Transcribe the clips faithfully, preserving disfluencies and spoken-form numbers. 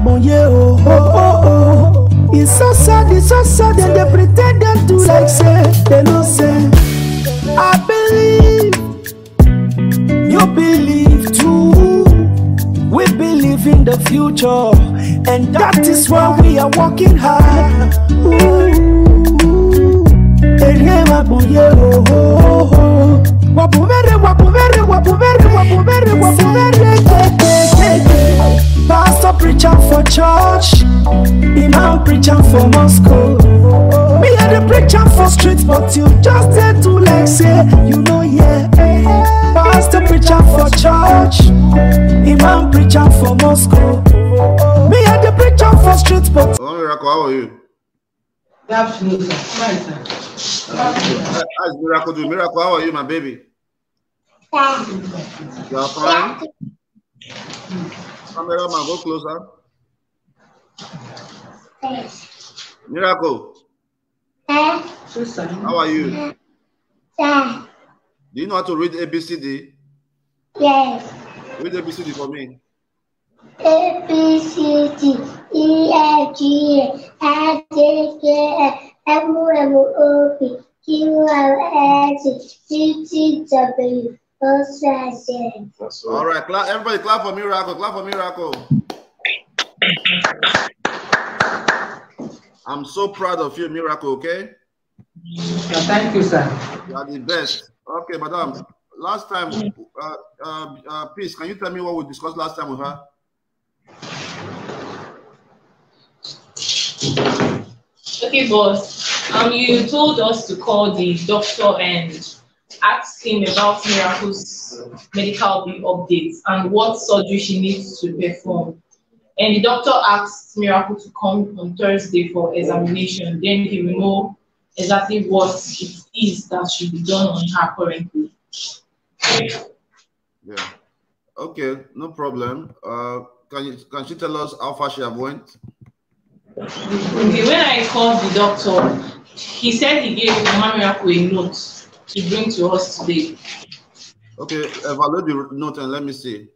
bon yeah, oh, oh, oh, oh. It's so sad, it's so sad, and they pretend them to like say, they don't say. I believe, you believe too. We believe in the future, and that is why we are working hard. Ooh. Pastor preaching for church, Imam preaching for Moscow. Me and the preaching for streets, but you just there to like say, you know, yeah. Pastor preaching for church, Imam preaching for Moscow. Me and the preaching for streets, but. Oh, Miracle, how are you? Good afternoon, sir. Fine, sir. How's Miracle doing? Miracle, how are you, my baby? You are fine? Camera man, go closer. Miracle. How are you? Do you know how to read A B C D? Yes. Read A B C D for me. A B C D E F G H I J K L M N O P Q R S T T W. All right, clap, everybody clap for Miracle. Clap for Miracle. I'm so proud of you, Miracle, okay? Yeah, thank you, sir. You are the best. Okay, madam. Last time, uh, uh, uh, Peace, can you tell me what we discussed last time with her? Okay, boss. Um, you told us to call the doctor and ask him about Miracle's medical updates and what surgery she needs to perform. And the doctor asked Miracle to come on Thursday for examination. Then he will know exactly what it is that should be done on her currently. Yeah. Okay, no problem. Uh, can you can she tell us how far she have went? Okay, when I called the doctor, he said he gave Mama Miracle a note to bring to us today. Okay, evaluate the note and let me see.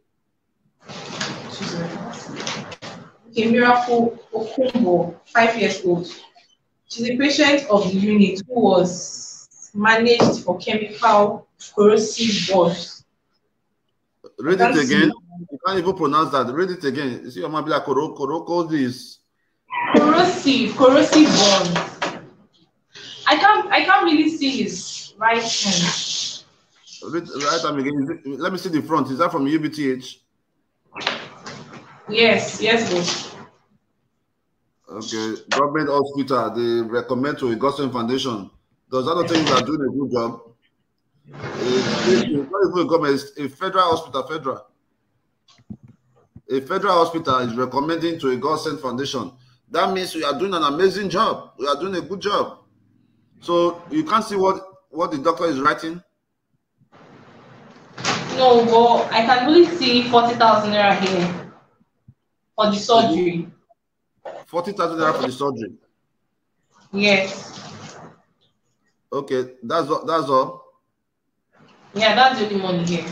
Okay, Miracle Okumbo, five years old. She's a patient of the unit who was managed for chemical corrosive burns. Read it again. You can't even pronounce that. Read it again. You see, your mom be like Koroko this. Corrosive, corrosive burns. I can't, I can't really see his right hand. Read right time again. Let me see the front. Is that from U B T H? Yes, yes, boss. Okay, government hospital. They recommend to Augustine Foundation. Does that not think you are doing a good job? It's not even a government. It's a federal hospital. Federal. A federal hospital is recommending to Augustine Foundation. That means we are doing an amazing job. We are doing a good job. So you can't see what what the doctor is writing. No, but I can really see forty thousand naira here for the surgery. Forty thousand naira for the surgery. Yes. Okay, that's all. That's all. Yeah, that's the only money here.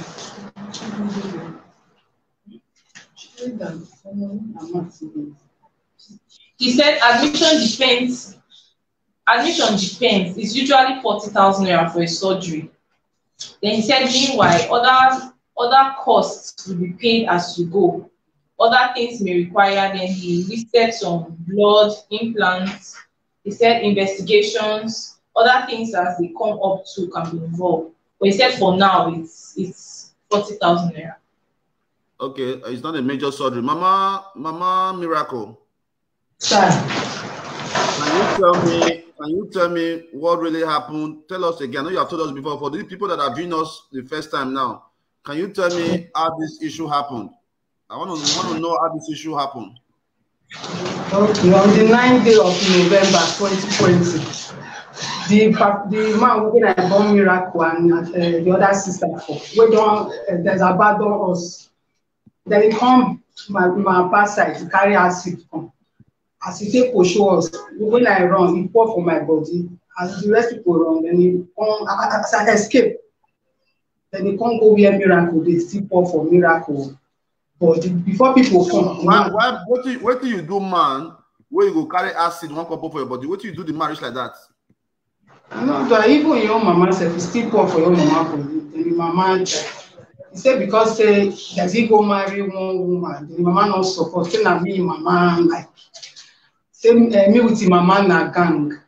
He said admission depends. Admission depends. It's usually forty thousand naira for a surgery. Then he said, meanwhile, other other costs will be paid as you go. Other things may require. Then he listed some blood, implants. He said investigations, other things as they come up to can be involved. But he said for now it's it's forty thousand naira. Okay, it's not a major surgery. Mama, Mama Miracle. Sir. Can you tell me, can you tell me what really happened? Tell us again. I know you have told us before. For these people that have viewed us the first time now, can you tell me how this issue happened? I want to, want to know how this issue happened. Okay, on the ninth day of November twenty twenty, the, the man working at Born Miracle and uh, the other sister, we don't, uh, there's abandon us. Then he come to my, my past side to carry acid come. As he take for show us, when I run, he pour for my body. As the rest people run, then he come, as I escape. Then he come go where Miracle, they still pour for Miracle. But the, before people come, Why, why, what do you, what do you do, man? Where you go carry acid one couple for your body? What do you do the marriage like that? I know that even your mama self is still poor for your mama for you. Then the mama, he said because say does he go marry one woman? The mama not support. Say na me, mama like say uh, me with the mama na gang.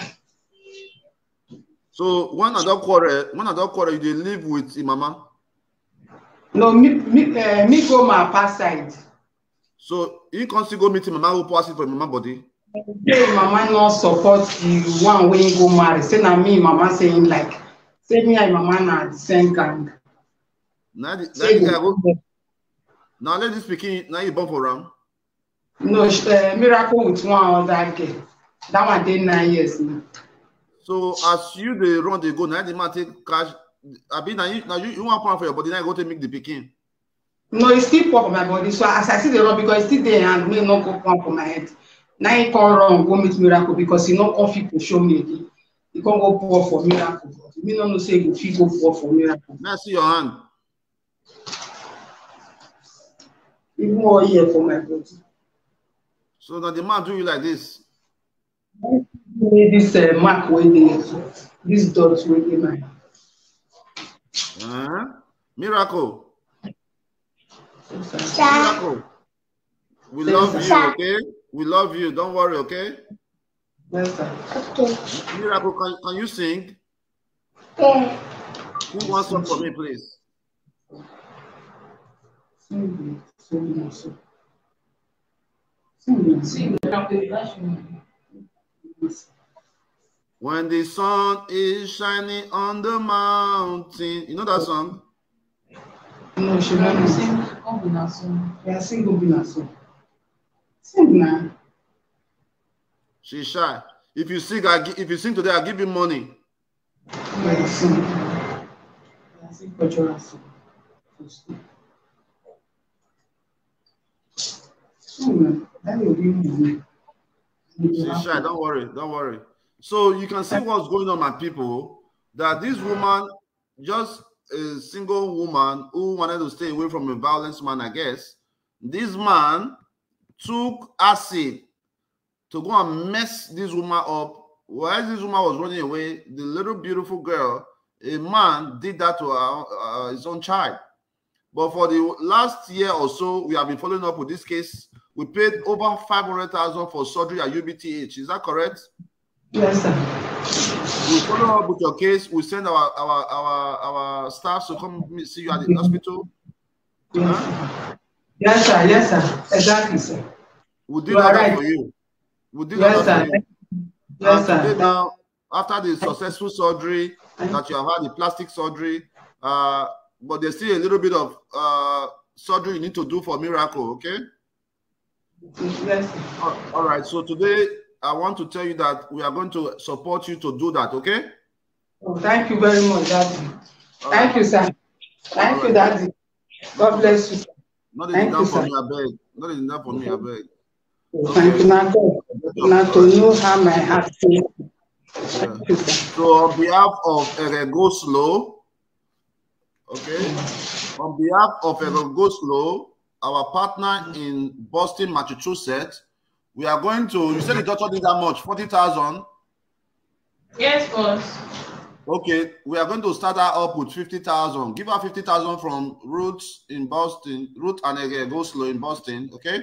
So when I don't quarrel, when I don't quarrel, you dey live with the mama. No, me me uh, me go my past side. So you can still go meet him, mama who pass it for mama body. Say mama not support the one when you go marry. Say na me, mama saying like, say me and mama na the same gang. Now, the, Say now, go- the, now let this speaking. Now you born for ram. No, uh, miracle with one other girl. That one dey nine years now. So as you they run, they go. Now the man take cash. I mean, now you now you, you want plan for your body. Now you go to make the picking. No, it's still pop for my body. So as I see the run because it's still there and me not go pump for my head. Now he come run go meet miracle because he not confident to show me again. He can't go pour for miracle. Me no know say he go fit go pour for miracle. Now see your hand. Even more here for my body. So now the man do you like this. This uh, mark way there, this dot way there, man. Uh-huh. Miracle. Sir. Miracle. We love you, Sir. okay? We love you. Don't worry, okay? Yes, sir. Okay. Miracle, can, can you sing? Yeah. Sing one song for me, please. Sing it, sing it, sing it. Sing it. When the sun is shining on the mountain. You know that song? No, she don't sing. Yeah, sing combination. Sing now. She's shy. If you sing, I gi- if you sing today, I'll give you money. Yeah, sing. Yeah, sing cultural song. Sing now. That will be me. She's shy. Don't worry. Don't worry. So you can see what's going on, my people. That this woman, just a single woman who wanted to stay away from a violent man, I guess. This man took acid to go and mess this woman up. While this woman was running away, the little beautiful girl, a man did that to her, uh, his own child. But for the last year or so, we have been following up with this case. We paid over five hundred thousand for surgery at U B T H. Is that correct? Yes, sir. We follow up with your case. We send our our our, our staff to come see you at the hospital. Yes, Huh? sir. Yes, sir. Yes, sir. Exactly, sir. We did You are that right. for you. We did Yes, that for sir. you. Yes, And today sir. now, after the successful surgery that you have had, the plastic surgery, uh, but there's still a little bit of uh, surgery you need to do for Miracle, okay? Yes, sir. All- all right, so today I want to tell you that we are going to support you to do that, okay? Oh, thank you very much, Daddy. All Thank right. you, sir. Thank you, Daddy. God bless you, sir. Not Thank enough you, for sir. me, I beg. Not enough for me, I beg. Oh, thank you, now God. Now to know how my heart feels. Yeah. Thank you, sir. So on behalf of Erego Slow, okay, on behalf of Erego Slow, our partner in Boston, Massachusetts, we are going to, you said the doctor did that much, forty thousand. Yes, boss. Okay, we are going to start her up with fifty thousand. Give her fifty thousand from Roots in Boston, Root and Erego Slow in Boston, okay?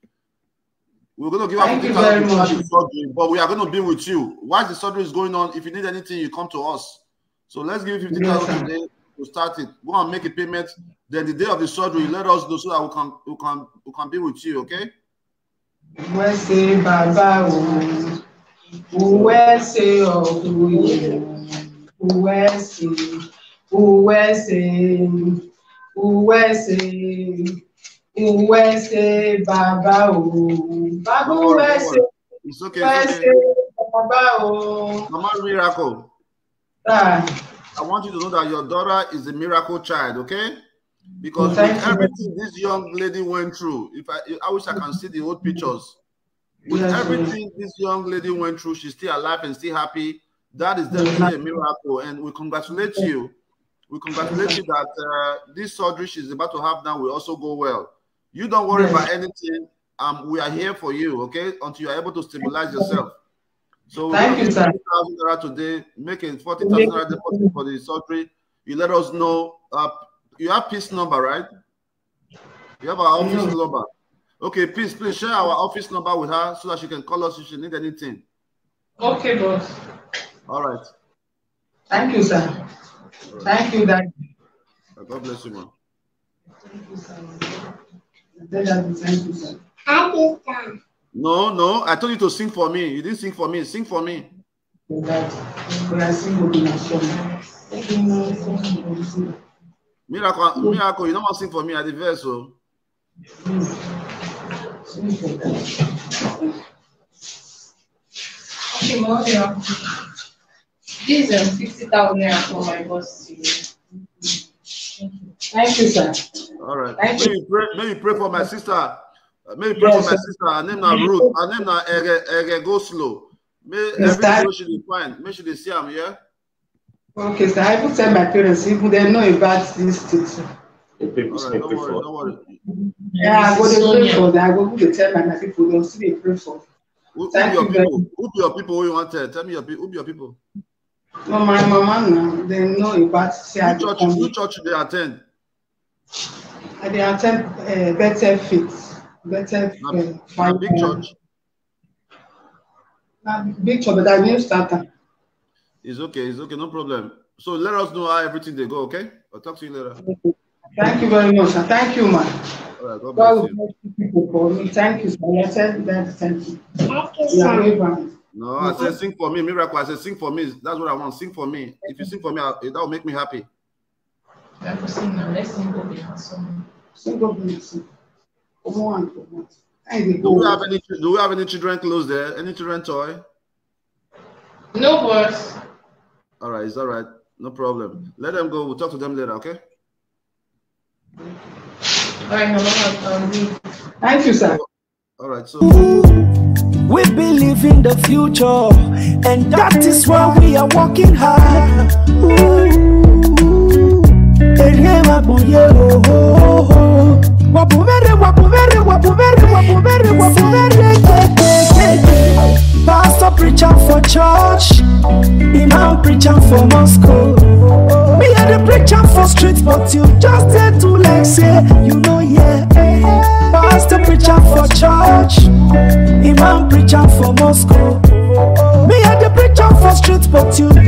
We're going to give her Thank fifty you very thousand much. to start the surgery, but we are going to be with you. While the surgery is going on, if you need anything, you come to us. So let's give you fifty thousand Yes, sir. today to start it. Go and make a payment. Then the day of the surgery, let us know so that we can we can we can be with you, okay? Where say Baba, oh, where say oh, where say, where say, where say, where say Baba, oh, Baba, Don't worry, where don't say, worry. It's okay, where it's say okay. Baba, oh, Mama Miracle, ah, I want you to know that your daughter is a miracle child, okay? Because with thank you. everything this young lady went through, if I I wish I can see the old pictures. With Yes, everything this young lady went through, she's still alive and still happy. That is definitely a miracle, and we congratulate you. We congratulate you that uh, this surgery she's about to have now will also go well. You don't worry Yes. about anything. Um, we are here for you, okay? Until you are able to stabilize yourself. So Thank you, sir. forty thousand naira today, make a forty thousand naira deposit for the surgery. You let us know. Uh, you have Peace number, right? You have our office No. number. Okay, Peace, please share our office number with her so that she can call us if she need anything. Okay, boss. All right. Thank you, sir. Thank you, Daddy. God bless you, man. Thank you, sir. Thank you, sir. Thank you, sir. No, no, I told you to sing for me. You didn't sing for me. Sing for me. Miracle, miracle, you don't want to sing for me at the verse, so. Okay, mom, yeah. This is um, fifty thousand naira for my boss. Thank you, sir. All right. Thank Maybe you. pray, maybe pray for my sister. Uh, Maybe pray Yes, for my sir. sister. Her name na Ruth. Her name na Ege, Ege Go Slow. May Yes, everything sir. wey she dey find. Make she dey see am, yeah? Okay, sir. I even tell my parents, even they know about this thing, sir. All right, don't worry, don't worry. Yeah, I go to pray for that. I go to tell my people, they'll still dey pray for. Who, who be Thank your you very people? Who be your people who you want to tell? Tell me your people. Who be your people? No, my mama now, they know about say I Which dey church, come. which church they attend? I dey attend uh, better fit, better Na, uh, na fine. big church. Na big church, but I new starter. It's okay, it's okay, no problem. So let us know how everything they go, okay? I'll talk to you later. Thank you very much, sir. Thank you, man. All right, God God bless will you. bless you people for me. Thank you, sir. I tell them thank you. Thank you, You are sir. very kind. No, I said sing for me, miracle. I said sing for me. That's what I want. Sing for me. If you sing for me, I, that will make me happy. I can sing now. Let's sing over the song. So God bless you. Come on, come on. I dey Do we go. have any? Do we have any children clothes there? Any children toy? No, boss. All right, it's all right. No problem. Let them go. We'll talk to them later, okay? All right, no, no, no. Thank you, sir. All right. So We believe in the future, and that is why we are working hard. Ooh, ere wabuye, oh, oh, oh. Wabuvere, wabuvere, wabuvere, wabuvere, wabuvere, eh, eh, eh. Pastor preaching for church, Imam preaching for Moscow. Me and the preacher for street, but you just there to like say, you know, yeah. Pastor preaching for church, Imam preaching for Moscow. Me and the preacher for street, but you